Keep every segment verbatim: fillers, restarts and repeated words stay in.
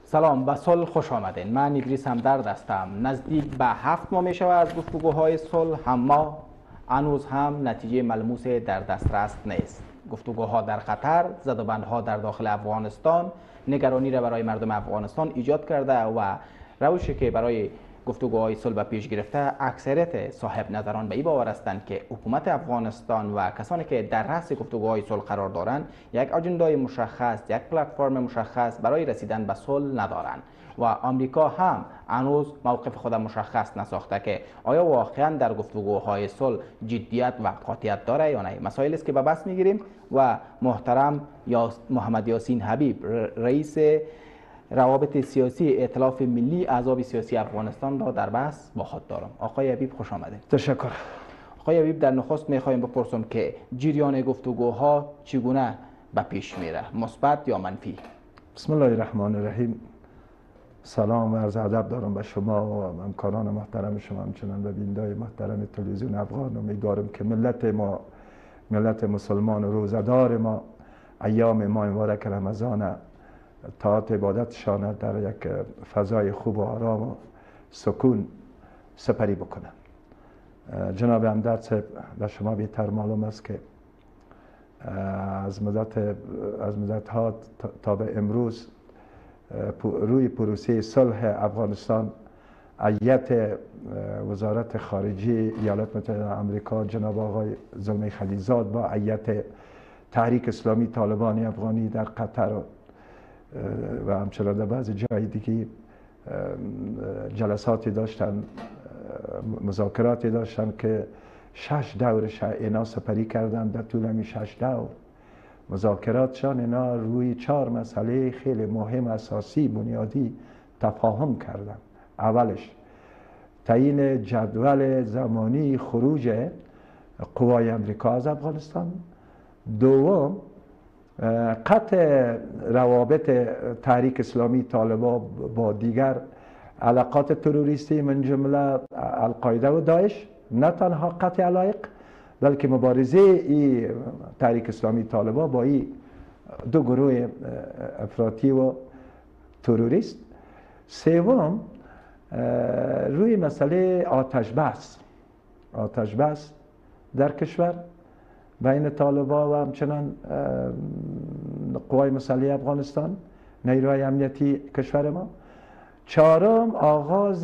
سلام، به صلح خوش آمدین. من ادریس همدرد هستم. نزدیک به هفت ماه می شود از گفتگوهای صلح، اما هنوز هم نتیجه ملموس در دسترس نیست. گفتگوها در خطر، زدوبندها در داخل افغانستان نگرانی را برای مردم افغانستان ایجاد کرده و روشی که برای گفتگوهای صلح به پیش گرفته، اکثریت صاحب نظران به این باور هستند که حکومت افغانستان و کسانی که در رأس گفتگوهای صلح قرار دارند یک اجندای مشخص، یک پلتفرم مشخص برای رسیدن به صلح ندارند و آمریکا هم هنوز موقف خود مشخص نساخته که آیا واقعا در گفتگوهای صلح جدیت و قاطعیت داره یا نه. مسائلی است که به بحث میگیریم و محترم یا محمد یاسین حبیب، رئیس روابط سیاسی ائتلاف ملی احزاب سیاسی افغانستان را در بحث با خود دارم. آقای حبیب خوش آمدید. تشکر. آقای حبیب، در نخست میخوایم بپرسم که جریان گفتگوها چگونه به پیش میره، مثبت یا منفی؟ بسم الله الرحمن الرحیم. سلام و عرض ادب دارم به شما و همکاران محترم شما، همچنان به بینندگان محترم تلویزیون افغان. امیدوارم که ملت ما، ملت مسلمان و روزدار ما، ایام ما مبارک رمضان طاعت عبادتشان در یک فضای خوب و آرام و سکون سپری بکنن. جناب همدرد صاحب، به شما بهتر معلوم است که از مدت از مدت ها تا به امروز روی پروسه صلح افغانستان هیئت وزارت خارجه ایالات متحده آمریکا جناب آقای زلمه خلیلزاد با هیئت تحریک اسلامی طالبان افغانی در قطر و همچنان در بعض جای دیگه جلساتی داشتن، مذاکراتی داشتن که شش دورش اینا سپری کردن. در طول همین شش دور مذاکراتشان اینا روی چهار مسئله خیلی مهم، اساسی، بنیادی تفاهم کردن. اولش تعیین جدول زمانی خروج قوای امریکا از افغانستان. دوم قطع روابط تحریک اسلامی طالبان با دیگر علاقات تروریستی من جمله القاعده و داعش. نه تنها قطع علایق، بلکه مبارزه ای تحریک اسلامی طالبان با این دو گروه افراطی و تروریست. سوم روی مسئله آتش بس آتش بس در کشور بین طالبان و همچنان قوای مسلح افغانستان، نیروهای امنیتی کشور ما. چهارم آغاز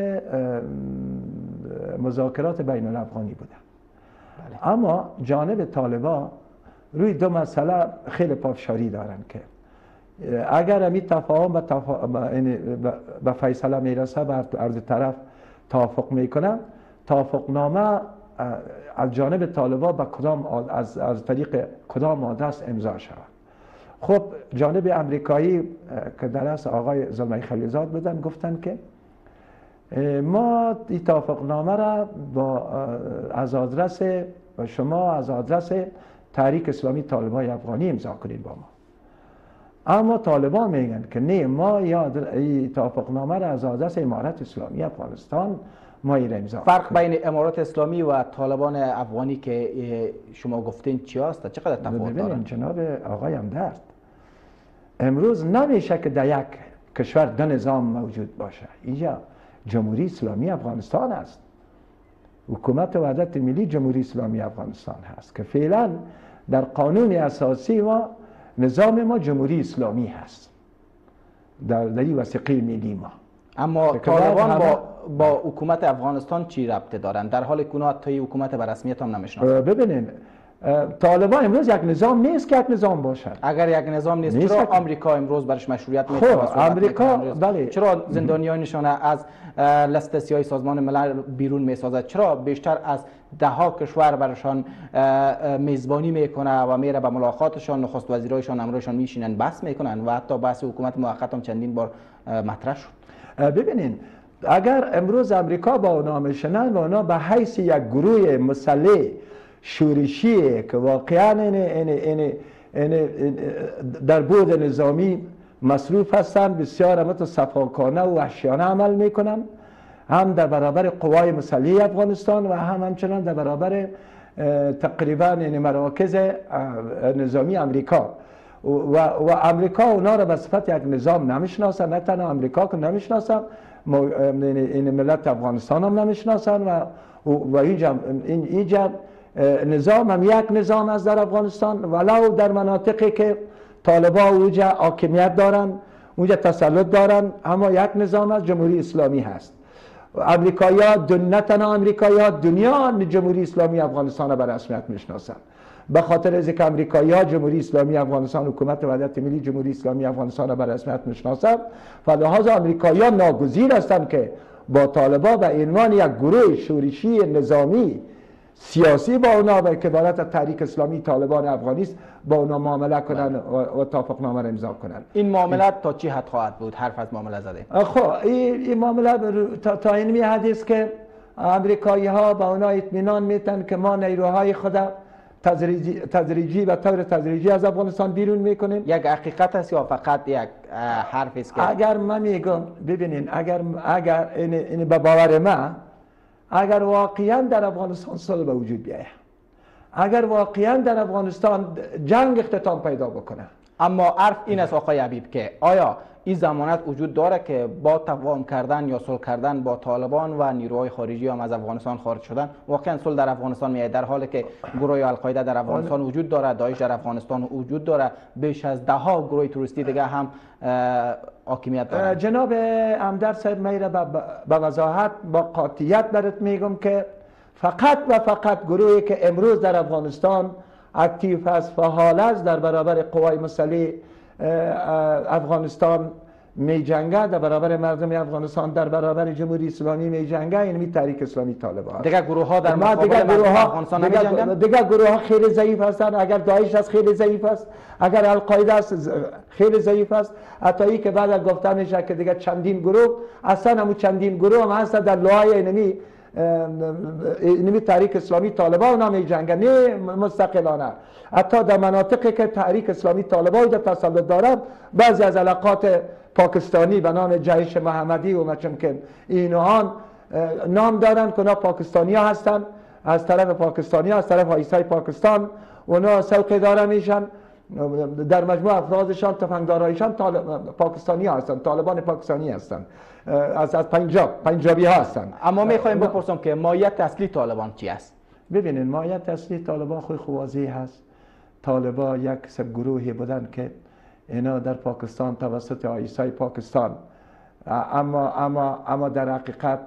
مذاکرات بین الافغانی بوده. بله. اما جانب طالبان روی دو مسئله خیلی پافشاری دارن که اگر همی تفاهم به تفا... به فیصله میرسه، بر عرض طرف توافق میکنه، توافقنامه از جانب طالبان به کدام از از طریق کدام ماده است امضا شود. خب جانب امریکایی که در اصل آقای زلمه خلیلزاد بودن، گفتن که ما این توافقنامه را با از آدرس و شما از آدرس تحریک اسلامی طالبان افغانی امضا کنید با ما. اما طالبان میگن که نه، ما یا این توافقنامه را از آدرس امارت اسلامی افغانستان ما این امضا. فرق بین امارات اسلامی و طالبان افغانی که شما گفتین چی است؟ چقدر تفاوت داره؟ جناب آقای همدرد، امروز نمیشه که در یک کشور دو نظام موجود باشه. اینجا جمهوری اسلامی افغانستان است، حکومت وحدت ملی جمهوری اسلامی افغانستان هست که فعلا در قانون اساسی ما نظام ما جمهوری اسلامی هست در دری وثیقه ملی ما. اما طالبان با با حکومت افغانستان چی ربطه دارن، در حالی که اونا حتی حکومت به رسمیت هم نمیشناسن؟ ببینین، طالبان امروز یک نظام نیست که یک نظام باشد. اگر یک نظام نیست, نیست چرا که... آمریکا امروز برش مشروعیت میده؟ خب آمریکا بله، چرا زندانیانشان از لست سیاه سازمان ملل بیرون میسازد؟ چرا بیشتر از ده ها کشور برشان میزبانی میکنه و میره به ملاقاتشان، نخست وزیرایشان، امرایشان میشینن بحث میکنن و حتی بحث حکومت موقت هم چندین بار مطرح شد. ببینین، اگر امروز امریکا با اونا میشنن و اونا به حیث یک گروه مسلح شورشی که واقعا این این این این در بود نظامی مصروف هستند، بسیار مت صفاکانه و وحشیانه عمل میکنن، هم در برابر قوای مسلح افغانستان و هم همچنان در برابر تقریبا این مراکز نظامی امریکا. و, و امریکا اونا را به صفت یک نظام نمیشناسن، نه تنها امریکا که نمیشناسن، این ملت افغانستان هم نمیشناسن و و اینجا این اینجا نظام هم یک نظام است در افغانستان، ولو در مناطقی که طالبان اونجا حاکمیت دارن، اونجا تسلط دارن، اما یک نظام از جمهوری اسلامی هست. امریکایی‌ها، نه تنها امریکایی‌ها، دنیا جمهوری اسلامی افغانستان را به رسمیت میشناسن. به خاطر از اینکه امریکایی‌ها جمهوری اسلامی افغانستان، حکومت وحدت ملی جمهوری اسلامی افغانستان را به رسمیت میشناسند، فلذا امریکایی‌ها ناگزیر هستند که با طالبان به عنوان یک گروه شورشی نظامی سیاسی با اونا به عبارت تحریک اسلامی طالبان افغانی است با اونا معامله کنن و توافقنامه را امضا کنن. این معاملات تا چی حد خواهد بود؟ حرف از معامله زده. خب این, این معامله تا, تا این حد است که امریکایی ها با اونا اطمینان میتن که ما نیروهای خود تدریجی تدریجی و طور تدریجی از افغانستان بیرون میکنیم. یک حقیقت است یا فقط یک حرف است که اگر من میگم ببینین اگر اگر این, این به باور من اگر واقعا در افغانستان صلح به وجود بیاید، اگر واقعا در افغانستان جنگ اختتام پیدا بکنه، اما عرف این است آقای حبیب که آیا این ضمانت وجود داره که با تفاهم کردن یا صلح کردن با طالبان و نیروهای خارجی هم از افغانستان خارج شدن واقعا صلح در افغانستان میاد، در حالی که گروه القاعده در افغانستان وجود داره، داعش در افغانستان وجود داره، بیش از ده ها گروه تروریستی دیگه هم حاکمیت دارن؟ جناب همدرد صاحب میره به وضاحت با قاطعیت برات میگم که فقط و فقط گروهی که امروز در افغانستان اکتیو است، فعال است، در برابر قوای مسلح افغانستان می جنگه، در برابر مردم افغانستان، در برابر جمهوری اسلامی می جنگه، این تحریک اسلامی طالبان. دیگه گروه ها در مقابل مردم افغانستان نمی جنگن؟ دیگه گروه ها خیلی ضعیف هستند. اگر داعش است خیلی ضعیف است، اگر القاعده است خیلی ضعیف است، حتی ای که بعد گفته میشه که دیگه چندین گروه اصلا همون چندین گروه هم هست در لوهای اینمی اینمی تحریک اسلامی طالبان هم می جنگن، نه مستقلانه. حتی در مناطقی که تحریک اسلامی طالبان در تسلط دارد، بعضی از علاقات پاکستانی به نام جیش محمدی و مچم که اینها نام دارن که اونا پاکستانی ها هستن، از طرف پاکستانی ها، از طرف آیسای پاکستان اونا سوق داره میشن. در مجموع افرادشان تفنگدارایشان پاکستانی ها هستن، طالبان پاکستانی هستن، از از پنجاب پنجابی ها هستن. اما میخوایم بپرسم که ماهیت اصلی طالبان چی است؟ ببینین ماهیت اصلی طالبان خود واضح هست. طالبان یک سب گروهی بودن که اینا در پاکستان توسط آیسای پاکستان، اما اما اما در حقیقت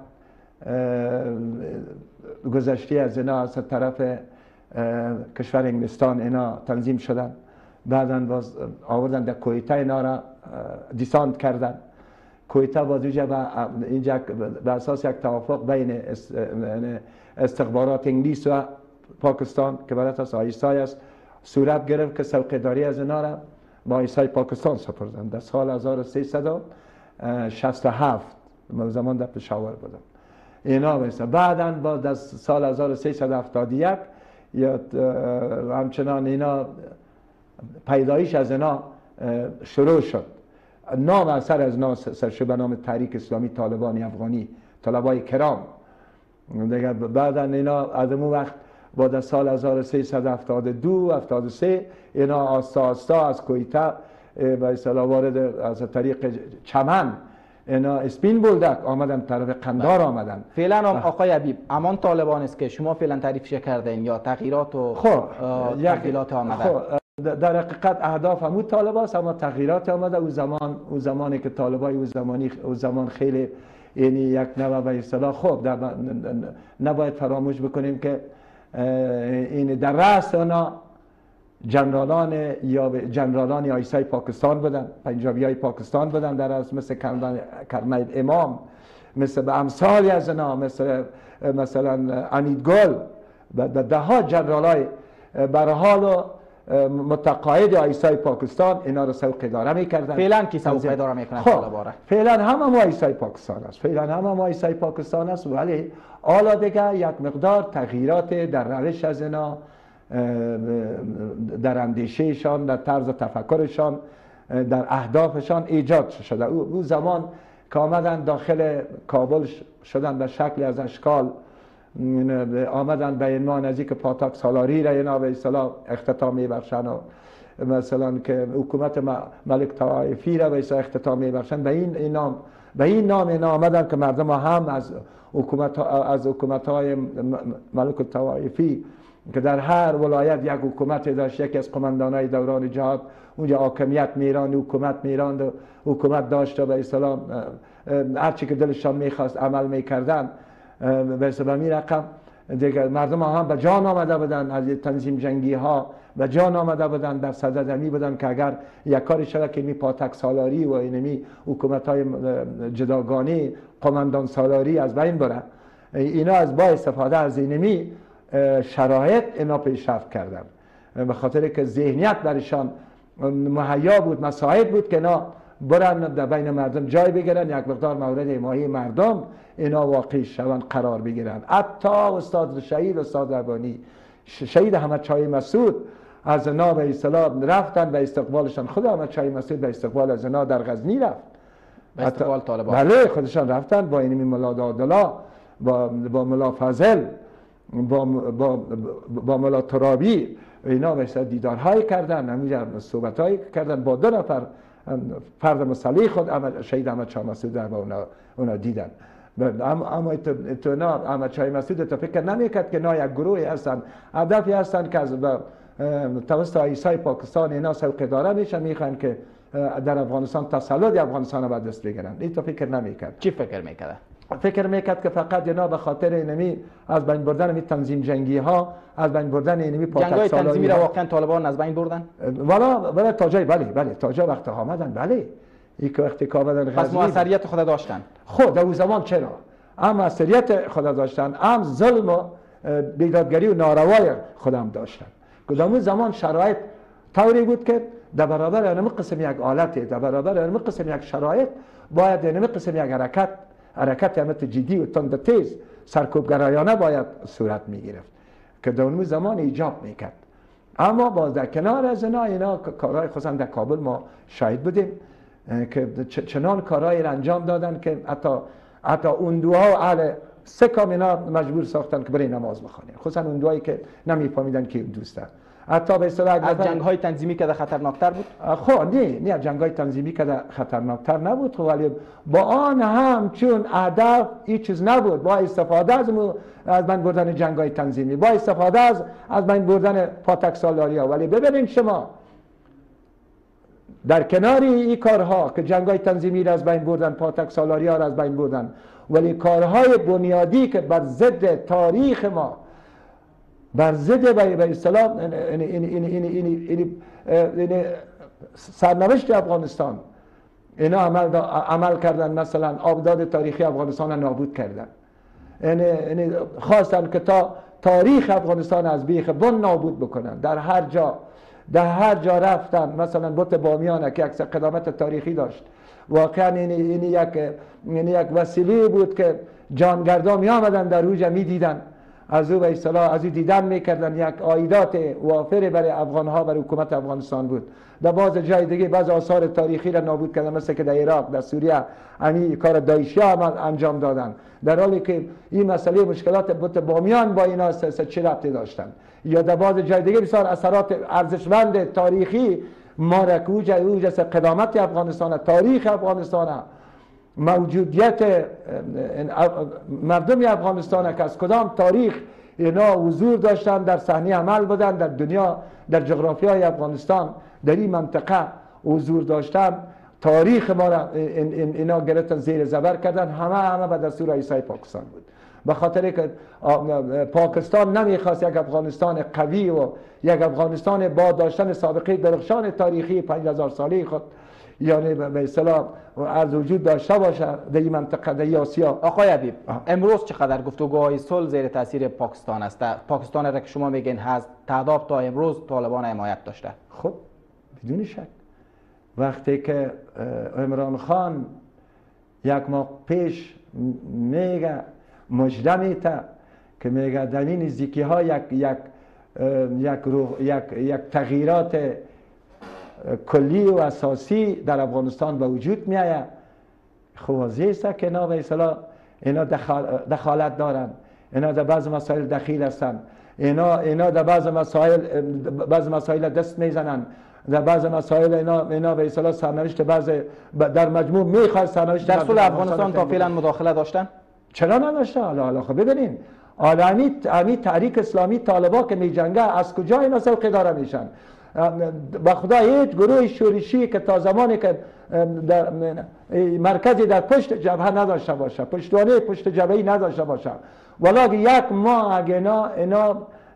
گذشته از اینا از طرف کشور انگلستان اینا تنظیم شدن، بعداً باز آوردن در کویتا اینا را دیسانت کردن. کویتا باز اینجا به اساس یک توافق بین استخبارات انگلیس و پاکستان که بر اساس آیسای است صورت گرفت که سوقه‌داری از اینا را با آیسای پاکستان سپردن در سال هزار و سیصد و شصت و هفت. من زمان در پشاور بودم. اینا مثلا بعداً با در سال هزار و سیصد و هفتاد و یک یا همچنان اینا پیدایش از اینا شروع شد. نام اثر از نام سرشو به نام تحریک اسلامی طالبان افغانی، طلبای کرام. دیگه بعدا اینا از اون وقت با در سال هزار و سیصد و هفتاد و دو هفتاد و سه اینا آستا آستا از کویتا به اصطلاح وارد از طریق چمن اینا اسپین بولدک آمدن طرف قندار آمدن. فعلا هم آقای حبیب امان طالبان است که شما فعلا تعریفش کردین یا تغییرات و تغییرات آمده؟ خب در حقیقت اهداف همون طالبان است، اما تغییرات آمده. او زمان او زمانی که طالبای او زمانی او زمان خیلی یعنی یک نوع به اصطلاح خب نباید فراموش بکنیم که این در رأس اونا جنرالان یا جنرالان آیسای پاکستان بودن، پنجابی های پاکستان بودن در از مثل کرمید امام، مثل به امثالی از اینا، مثل مثلا امیدگل و ده ها جنرال های برحال و متقاعد آیسای پاکستان اینا رو سوق اداره میکردن. فعلا کی سوق اداره میکنن خب طالبان؟ فعلا هم هم آیسای پاکستان است، فعلا هم هم آیسای پاکستان است، ولی حالا دیگه یک مقدار تغییرات در روش از اینا، در اندیشهشان، در طرز تفکرشان، در اهدافشان ایجاد شده. او زمان که آمدن داخل کابل شدن به شکلی از اشکال، آمدن به عنوان از اینکه پاتاک سالاری را اینا به اصطلاح اختتام میبخشن و مثلا که حکومت ملک طائفی را به اختتام میبخشند، به این نام به این نام اینا آمدن که مردم هم از حکومت از حکومت های ملک طائفی که در هر ولایت یک حکومت داشت، یکی از قماندانای دوران جهاد اونجا حاکمیت میراند، حکومت میراند و حکومت داشت و به اصطلاح هر چی که دلشان میخواست عمل میکردن. به اصطلاح می رقم دیگه مردم هم به جان آمده بودن، از تنظیم جنگی ها به جان آمده بودن، در صدد می بودن که اگر یک کاری شده که می پاتک سالاری و اینمی حکومت های جداگانه قماندان سالاری از بین بره، اینا از با استفاده از اینمی شرایط اینا پیشرفت کردن، به خاطر که ذهنیت برشان مهیا بود، مساعد بود که اینا برن در بین مردم جای بگیرن، یک مقدار مورد حمایه مردم اینا واقعی شوند، قرار بگیرن. حتی استاد شهید استاد ربانی شهید احمد چای مسعود از اینا به اصطلاح رفتن به استقبالشان. خود احمد چای مسعود به استقبال از اینا در غزنی رفت، به استقبال طالبان. بله خودشان رفتن با اینمی ملا دادلا، با با ملا فضل، با با با ملا ترابی اینا به اصطلاح دیدارهای کردن، همینجا صحبت‌های کردن با دو نفر فرد مسلح خود شهید احمد چای مسعود در با اونا, اونا دیدن. اما تو نه احمد چای مسعود تو فکر نمیکرد که نه یک گروهی هستن، هدفی هستن که از توسط ایسای پاکستان اینا سوق اداره میشن، میخوان که در افغانستان تسلط افغانستان رو به دست بگیرن. این تو فکر نمیکرد. چی فکر میکرد؟ فکر میکرد که فقط اینا به خاطر اینمی از بین بردن می تنظیم جنگی ها، از بین بردن اینمی پاتک سالاری، جنگای تنظیمی را واقعا طالبان از بین بردن؟ والا والا تا جای بله بله تا جا وقت آمدن، بله این که وقتی که آمدن پس موثریت خود داشتن. خود در اون زمان چرا؟ هم موثریت خود داشتن، هم ظلم و بیدادگری و ناروای خودم داشتن. که در اون زمان شرایط طوری بود که در برابر اینمی قسم یک حالت، در برابر اینمی قسم یک شرایط باید اینمی قسم یک حرکت حرکت همت جدی و تند تیز سرکوبگرایانه باید صورت می گرفت که در اون زمان ایجاب میکرد. اما باز در کنار از اینا اینا کارهای خصوصا در کابل ما شاهد بودیم که چنان کارهایی را انجام دادن که حتی حتی اون دعا و اهل سکام اینا مجبور ساختن که برای نماز بخوانن، خصوصا اون دعایی که نمیفهمیدن که دوستن. حتی به اصطلاح از جنگ‌های تنظیمی که خطرناکتر بود؟ خب نه نه جنگ‌های تنظیمی که خطرناکتر نبود، خب ولی با آن هم چون هدف هیچ چیز نبود، با استفاده از از بین بردن جنگ‌های تنظیمی، با استفاده از از بین بردن پاتک سالاریا. ولی ببینید شما در کنار این کارها که جنگ‌های تنظیمی را از بین بردن، پاتک سالاریا را از بین بردن، ولی کارهای بنیادی که بر ضد تاریخ ما، بر ضد به اصطلاح این این این این این سرنوشت افغانستان اینا عمل عمل کردن. مثلا آبداد تاریخی افغانستان را نابود کردن، یعنی خواستن که تا تاریخ افغانستان از بیخ بن نابود بکنن. در هر جا در هر جا رفتن، مثلا بت بامیان که یک قدامت تاریخی داشت، واقعا این این یک این یک وسیله بود که جانگردا می آمدن در اوج می دیدن، از او به اصطلاح از او دیدن میکردن، یک عایدات وافر برای افغان ها، برای حکومت افغانستان بود. در بعض جای دیگه بعض آثار تاریخی را نابود کردن، مثل که در عراق، در سوریه همین کار داعشی ها انجام دادن، در حالی که این مسئله مشکلات بت بامیان با اینا چه ربطی داشتن. یا در بعض جای دیگه بسیار اثرات ارزشمند تاریخی ما را که اوج اوج قدامت افغانستان، تاریخ افغانستان، موجودیت مردم افغانستان که از کدام تاریخ اینا حضور داشتن، در صحنه عمل بودن در دنیا، در جغرافیای افغانستان، در این منطقه حضور داشتن، تاریخ ما را اینا گرفتن زیر زبر کردن، همه همه به دستور ایسای پاکستان بود. به خاطر که پاکستان نمیخواست یک افغانستان قوی و یک افغانستان با داشتن سابقه درخشان تاریخی پنج هزار ساله خود یعنی به اصطلاح از وجود داشته باشه در این منطقه، در آسیا. آقای حبیب، امروز چقدر گفتگوهای صلح زیر تاثیر پاکستان است؟ پاکستان را که شما میگین هست تعداد تا امروز طالبان حمایت داشته؟ خب بدون شک وقتی که عمران خان یک ماه پیش میگه مجده میته که میگه در این نزدیکی ها یک یک یک یک یک تغییرات کلی و اساسی در افغانستان به وجود می آید، خب واضح است که اینا به اصطلاح اینا دخالت دارن، اینا در بعض مسائل دخیل هستن، اینا اینا در بعض مسائل بعض مسائل دست میزنن. در بعض مسائل اینا اینا به اصطلاح سرنوشت بعض در مجموع میخواد سرنوشت در صلح افغانستان تا فعلا مداخله داشتن؟ چرا نداشتن؟ حالا حالا خب ببینین عالمی امی تحریک اسلامی طالبا که میجنگه از کجا اینا سوق داره میشن؟ با خدا هیچ گروه شورشی که تا زمانی که در مرکزی در پشت جبهه نداشته باشه، پشتوانه پشت جبهه‌ای نداشته باشه، ولی یک ماه اگه اینا اینا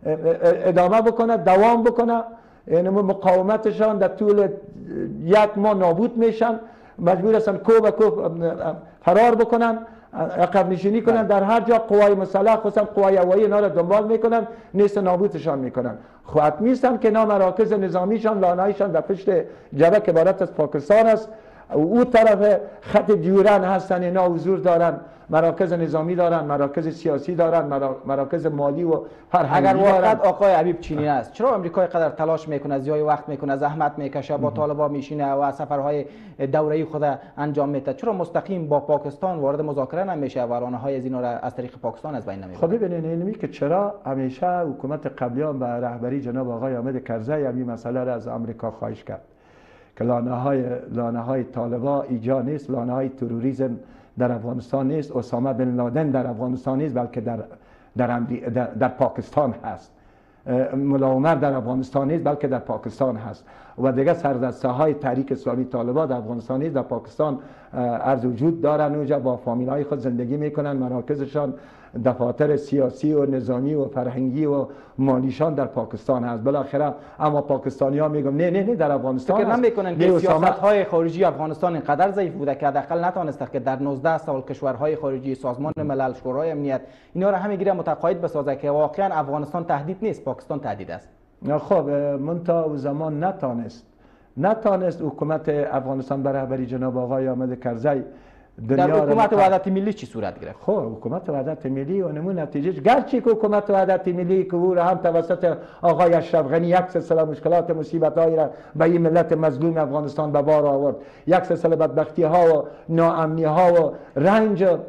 ادامه بکنه، دوام بکنه، یعنی مقاومتشان در طول یک ماه نابود میشن، مجبور هستن کو به کو فرار بکنن، عقب نشینی کنن. در هر جا قوای مسلح خصوصا قوای هوایی اینا را دنبال میکنن، نیست نابودشان میکنن. خواهد میستن که اینا مراکز نظامیشان لانهایشان در پشت جبهه که عبارت از پاکستان است، او طرف خط دیورن هستن، اینا حضور دارن، مراکز نظامی دارن، مراکز سیاسی دارن، مراکز مالی و فرهنگی اگر دارن. واقعا آقای حبیب چنین است، چرا آمریکا قدر تلاش میکنه، زیای وقت میکنه، زحمت میکشه، با طالبان میشینه و سفرهای دوره‌ای خود انجام میده، چرا مستقیم با پاکستان وارد مذاکره نمیشه و رانه‌های از اینا را از طریق پاکستان از بین نمیبره؟ خب ببینید اینمی که چرا همیشه حکومت قبلیان به رهبری جناب آقای حامد کرزی همین مسئله را از آمریکا خواهش کرد که لانه های لانه های طالبا ایجا نیست، لانه های تروریسم در افغانستان نیست، اسامه بن لادن در افغانستان نیست، بلکه در در, در, در پاکستان هست. ملا عمر در افغانستان نیست، بلکه در پاکستان هست. و دیگه سردسته های تحریک اسلامی طالبان در افغانستان نیست، در پاکستان عرض وجود دارن، اونجا با فامیل های خود زندگی میکنن، مراکزشان دفاتر سیاسی و نظامی و فرهنگی و مالیشان در پاکستان هست. بالاخره اما پاکستانی ها میگم نه نه نه در افغانستان فکر نمیکنن که سیاست های خارجی افغانستان اینقدر ضعیف بوده که حداقل نتونسته که در نوزده سال کشورهای خارجی، سازمان ملل، شورای امنیت اینا را همه متقاعد بسازه که واقعا افغانستان تهدید نیست، پاکستان تهدید است؟ خب منتها او زمان نتانست نتانست حکومت افغانستان به رهبری جناب آقای حامد کرزی در حکومت وحدت ملی چی صورت گرفت؟ خب حکومت وحدت ملی و نمون نتیجه گرچه که حکومت وحدت ملی که او را هم توسط آقای اشرف غنی یک سلسله مشکلات مصیبت هایی را به این ملت مظلوم افغانستان به بار آورد، یک سلسله بدبختی ها و ناامنی ها و رنج و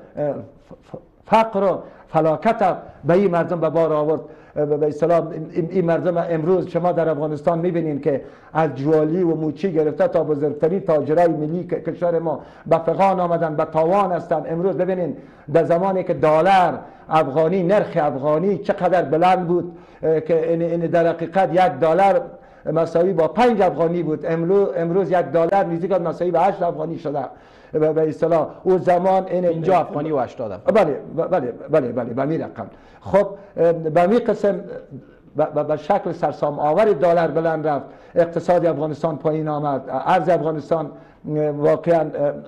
فقر و فلاکت به این مردم به بار آورد. به اصطلاح این مردم امروز شما در افغانستان میبینین که از جوالی و موچی گرفته تا بزرگترین تاجرای ملی کشور ما به فغان آمدن، به تاوان هستند. امروز ببینین در زمانی که دلار افغانی، نرخ افغانی چقدر بلند بود که این در حقیقت یک دلار مساوی با پنج افغانی بود، امروز امروز یک دلار نزدیک مساوی به هشت افغانی شده. به اصطلاح او زمان این اینجا افغانی و هشتاد بله بله بله بله به می رقم. خب به می قسم به شکل سرسام آور دلار بلند رفت، اقتصاد افغانستان پایین آمد، ارز افغانستان واقعا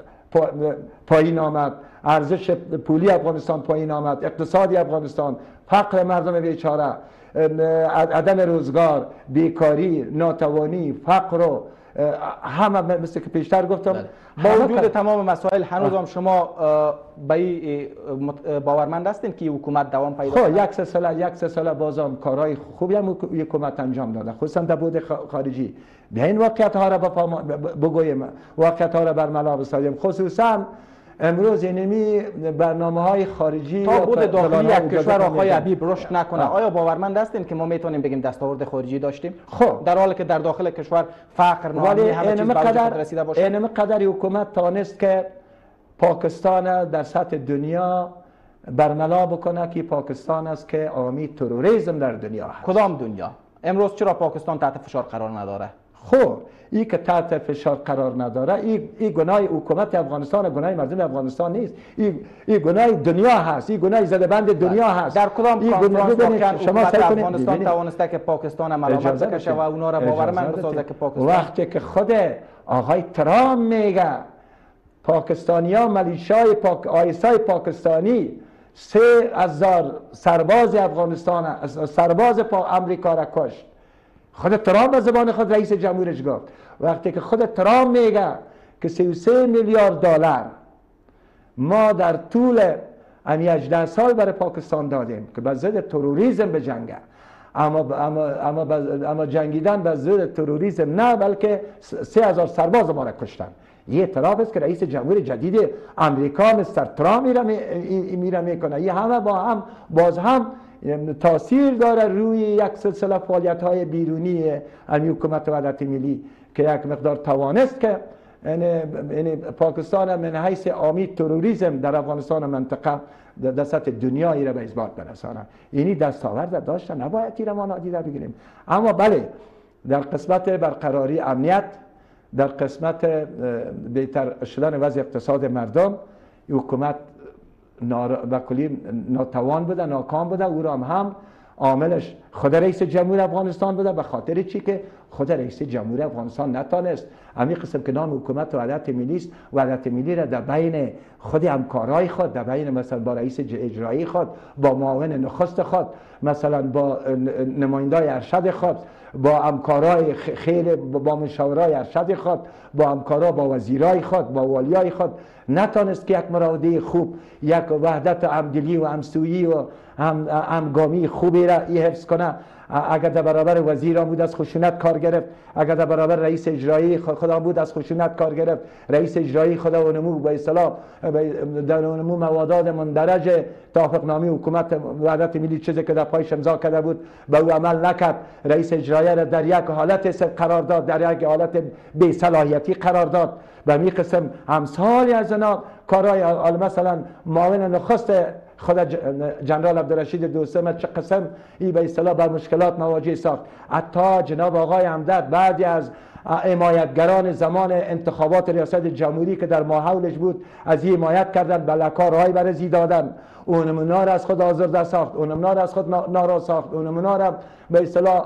پایین آمد، ارزش پولی افغانستان پایین آمد، اقتصادی افغانستان، فقر مردم بیچاره، عدم روزگار، بیکاری، ناتوانی، فقر و همه مثل که پیشتر گفتم. بله. با وجود تمام مسائل هنوز هم شما به باورمند هستین که حکومت دوام پیدا کنه؟ خب یک سلسله یک سلسله بازم کارهای خوبی هم حکومت انجام داده، خصوصا در بود خارجی. بیاین واقعیت ها را بگوییم، واقعیت ها را برملا بسازیم. خصوصا امروز اینمی برنامه های خارجی تا بود داخلی یک کشور آقای حبیب رشد نکنه، آیا باورمند هستین که ما میتونیم بگیم دستاورد خارجی داشتیم؟ خب در حالی که در داخل کشور فقر، ناامنی، همه چیز به وجود رسیده باشه. اینم قدر حکومت تانست که پاکستان در سطح دنیا برملا بکنه که پاکستان است که عامی تروریسم در دنیا هست. کدام دنیا؟ امروز چرا پاکستان تحت فشار قرار نداره؟ خب این که تحت فشار قرار نداره، این این گناه حکومت افغانستان، گناه مردم افغانستان نیست، این این گناه دنیا هست، این گناه زده‌بند دنیا هست. در کدام کانفرانس شما افغانستان توانسته که پاکستان ملامت بکشه و اونا را باورمند بسازه که پاکستان؟ وقتی که خود آقای ترامپ میگه پاکستانی‌ها ملیشای پاک آیسای پاکستانی سه هزار سرباز افغانستان، سرباز آمریکا را کشت، خود ترامپ از زبان خود رئیس جمهورش گفت. وقتی که خود ترامپ میگه که سی و سه میلیارد دلار ما در طول این هجده سال برای پاکستان دادیم که به ضد تروریسم بجنگه، اما اما اما اما جنگیدن به ضد تروریسم نه، بلکه سه هزار سرباز ما را کشتن. این اعتراف است که رئیس جمهور جدید امریکا مستر ترامپ میره میره میکنه. این همه با هم باز هم تاثیر داره روی یک سلسله فعالیت های بیرونی امی حکومت وحدت ملی که یک مقدار توانست که یعنی پاکستان من حیث عامی تروریسم در افغانستان و منطقه در سطح دنیایی را به اثبات برسانه. اینی دستاورد داشته، نباید این را ما نادیده بگیریم. اما بله در قسمت برقراری امنیت، در قسمت بهتر شدن وضع اقتصاد مردم، حکومت و کلی ناتوان بوده، ناکام بوده. او را هم, هم عاملش خود رئیس جمهور افغانستان بوده، به خاطر چی که خود رئیس جمهور افغانستان نتانست همین قسم که نام حکومت وحدت ملی است، وحدت ملی را در بین خود همکارای خود، در بین مثلا با رئیس اجرایی خود، با معاون نخست خود، مثلا با نمایندای ارشد خود، با همکارای خیلی، با مشاورای ارشد خود، با همکارا با وزیرای خود، با والیای خود نتانست که یک مراوده خوب، یک وحدت همدلی و همسویی و هم همگامی خوبی را حفظ کنه. اگر در برابر وزیر بود از خشونت کار گرفت، اگر در برابر رئیس اجرایی خدا بود از خشونت کار گرفت. رئیس اجرایی خدا و نمو به اصطلاح در نمو موادات مندرج توافقنامه حکومت وحدت ملی چیزی که در پایش امضا کرده بود به او عمل نکرد. رئیس اجرایی را در یک حالت قرار داد، در یک حالت بی صلاحیتی قرار داد. به می قسم امثال از اینا کارهای مثلا معاون نخست خود جنرال عبدالرشید دوستم چه قسم ای به اصطلاح با مشکلات مواجه ساخت. حتی جناب آقای همدرد بعدی از حمایتگران زمان انتخابات ریاست جمهوری که در ماحولش بود از این حمایت کردن، بلکارهای برزی دادن، اون منار از خود آزرده ساخت، اون منار از خود نارا ساخت، اون منار به اصطلاح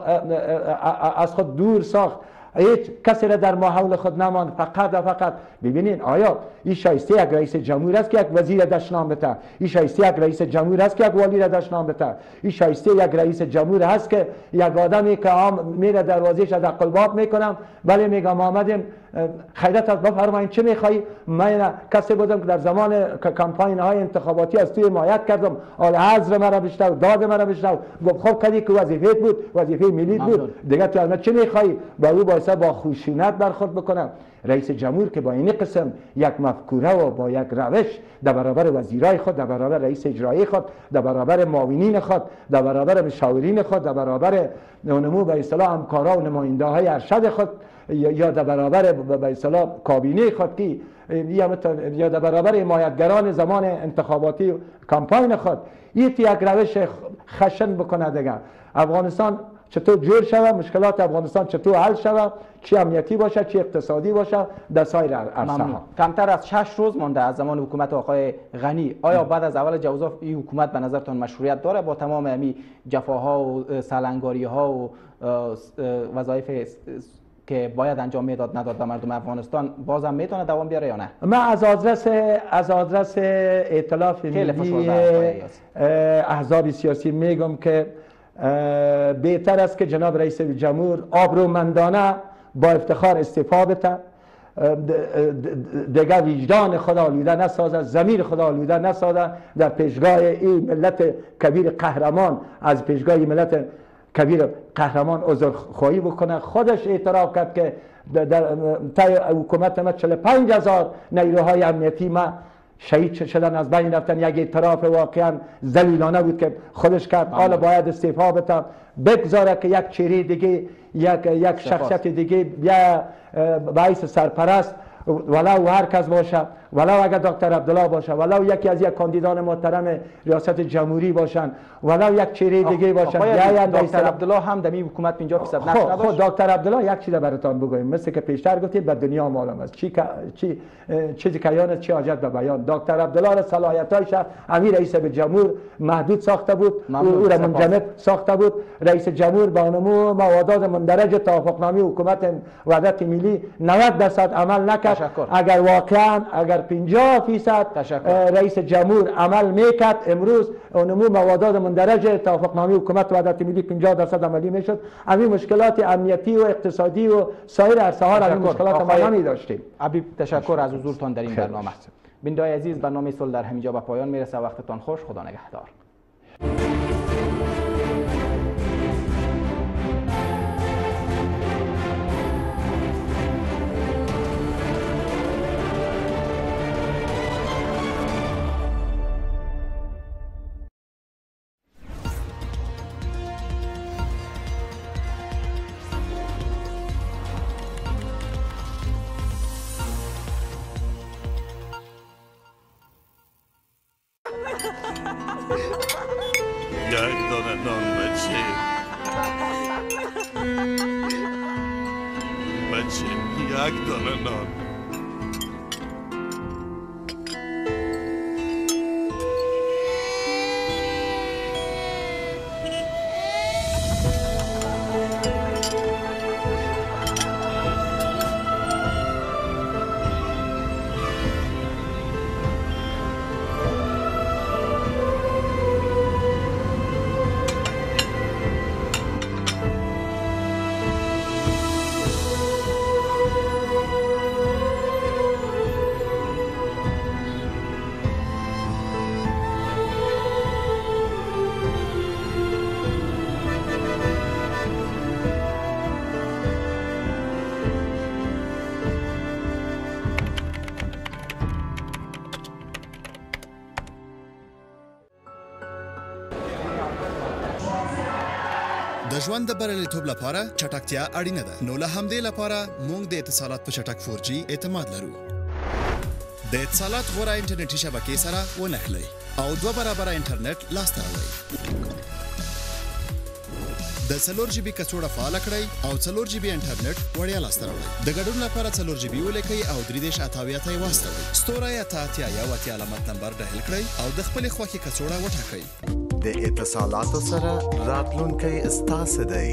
از خود دور ساخت. هیچ کسی را در ماحول خود نمان. فقط و فقط ببینین آیا این شایسته یک رئیس جمهور است که یک وزیر دشنام بده؟ این شایسته یک رئیس جمهور است که یک والی را دشنام بده؟ این شایسته یک رئیس جمهور است که یک آدمی که عام میره دروازه‌اش از قلباب میکنم ولی میگم آمدیم خیرت بفرمایید چه میخوایی؟ من کسی بودم که در زمان کمپاین های انتخاباتی از توی حمایت کردم، حال حضر مرا بشنو، داد مرا بشنو. گفت خب کدی که وظیفه بود، وظیفه ملی بود دیگه، تو الان چه میخوایی؟ با او باعث با خشونت برخورد بکنم. رئیس جمهور که با این قسم یک مفکوره و با یک روش در برابر وزیرای خود، در برابر رئیس اجرایی خود، در برابر معاونین خود، در برابر مشاورین خود، در برابر نمو به اصطلاح همکارا و نماینده های ارشد خود، یا در برابر به اصطلاح کابینه خود که یا در برابر حمایتگران زمان انتخاباتی کمپاین خود این یک روش خشن بکنه دیگه. افغانستان چطور جور شود، مشکلات افغانستان چطور حل شود، چه امنیتی باشه چه اقتصادی باشه در سایر عرصه ها. کمتر از شش روز مانده از زمان حکومت آقای غنی. آیا بعد از اول جوزاف این حکومت به نظرتان مشروعیت داره با تمام امی جفاها و سالنگاری ها و وظایف که باید انجام میداد نداد به مردم افغانستان، بازم میتونه دوام بیاره یا نه؟ من از آدرس از آدرس ائتلاف ملی احزاب سیاسی میگم که بهتر است که جناب رئیس جمهور آبرومندانه با افتخار استعفا بده، دیگر وجدان خود آلوده نسازه، ضمیر خود آلوده نسازه، در پیشگاه این ملت کبیر قهرمان، از پیشگاه این ملت کبیر قهرمان عذرخواهی بکنه. خودش اعتراف کرد که در طی حکومت ما چهل و پنج هزار نیروهای امنیتی ما شهید شدن، از بین رفتن. یک اعتراف واقعا ذلیلانه بود که خودش کرد. حالا باید استعفا بده، بگذاره که یک چهره دیگه، یک یک شخصیت دیگه بیا باعث سرپرست ولو هر کس باشه، ولو اگر دکتر عبدالله باشه، ولو یکی از یک کاندیدان محترم ریاست جمهوری باشن، ولو یک چهره دیگه باشن. دکتر عبدالله هم در این حکومت پنجاه درصد نقش نداشت. خب دکتر عبدالله یک چیز براتون بگویم، مثل که پیشتر گفتید به دنیا معلوم است چی چی چیزی که یان چی حاجت به بیان. دکتر عبدالله را صلاحیتایش امیر رئیس جمهور محدود ساخته بود، او را منجمد ساخته بود. رئیس جمهور با نمو موادات مندرج توافقنامه حکومت وحدت ملی نود درصد عمل نکرد. اگر واقعا اگر پنجاه فیصد رئیس جمهور عمل میکرد امروز نمو موادات مندرج توافقنامه حکومت وحدت ملی پنجاه درصد عملی میشد. همین مشکلات امنیتی و اقتصادی و سایر عرصه ها همین مشکلات ما نمی داشتیم. حبیب تشکر از حضورتان در این برنامه. بینندگان عزیز، برنامه صلح در همینجا به پایان میرسه. وقتتان خوش، خدا نگهدار. یک دانه نان بچه بچه یک دانه نان. د ژوند د بریالیتوب لپاره چټکتیا اړینه ده. نو له همدې لپاره موږ د اتصالات په چټک فور جي اعتماد لرو. د اتصالات غوره انټرنیټي شبکې سره ونښلئ او دوه برابره انټرنیټ لاسته راوړئ. د څلور جی بي کڅوړه فعاله کړئ او څلور جی بي انټرنیټ وړیا لاسته راوړئ. د ګډون لپاره څلور جی بي ولیکئ او درې دېرش اتاویا ته یې واستوئ. ستوری اته اتیا یو اتیا علامت نمبر ډایل کړئ او د خپلې خوښې کڅوړه وټاکئ. د اتصالاتو سره راتلونکی ستاسو دی.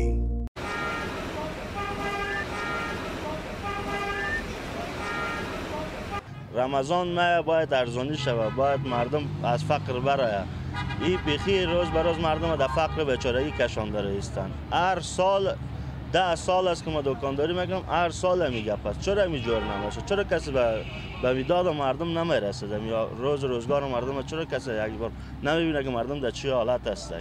رمضان ماه باید ارزانی شود، باید مردم از فقر برآید. این بیخی روز به روز مردم در فقر بیچارگی کشانده رایستند. هر سال ده سال است که ما دکانداری میکنم، هر سال میگه پس چرا میجور نمیشه؟ چرا کسی به به میداد مردم نمیرسه؟ یا روز روزگار مردم چرا کسی یک بار نمیبینه که مردم در چه حالت هستند؟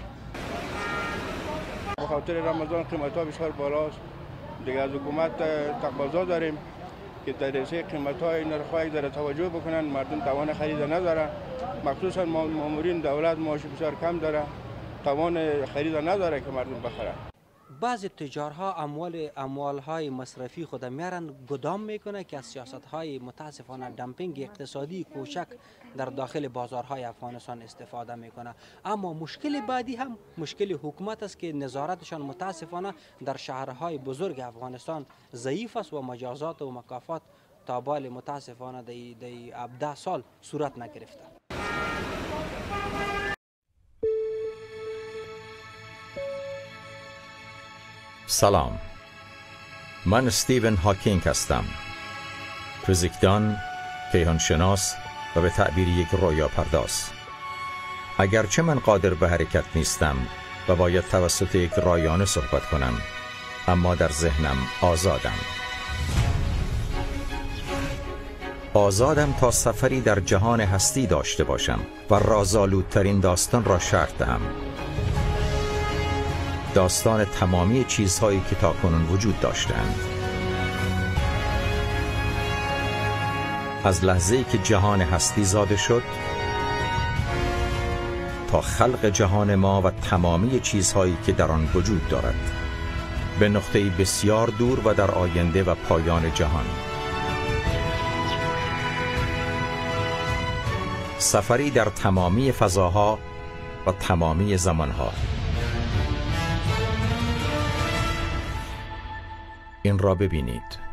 به خاطر رمضان قیمت ها بسیار بالاست. دیگه از حکومت تقاضا داریم که تدریسه قیمت های نرخ های در توجه بکنن. مردم توان خرید نداره، مخصوصا مامورین دولت معاش بسیار کم داره، توان خرید نداره که مردم بخره. بعضی تجارها اموال اموالهای مصرفی خود میارن گدام میکنه که از سیاستهای متاسفانه دمپینگ اقتصادی کوچک در داخل بازارهای افغانستان استفاده میکنه. اما مشکل بعدی هم مشکل حکومت است که نظارتشان متاسفانه در شهرهای بزرگ افغانستان ضعیف است و مجازات و مکافات تا بال متاسفانه دی دی هفده سال صورت نگرفته. سلام، من استیون هاکینگ هستم، فیزیکدان، کیهانشناس و به تعبیر یک رویا پرداز. اگرچه من قادر به حرکت نیستم و باید توسط یک رایانه صحبت کنم، اما در ذهنم آزادم. آزادم تا سفری در جهان هستی داشته باشم و رازآلودترین داستان را شرح دهم. داستان تمامی چیزهایی که تاکنون وجود داشتند. از لحظه‌ای که جهان هستی زاده شد تا خلق جهان ما و تمامی چیزهایی که در آن وجود دارد، به نقطه‌ای بسیار دور و در آینده و پایان جهان. سفری در تمامی فضاها و تمامی زمانها. این را ببینید.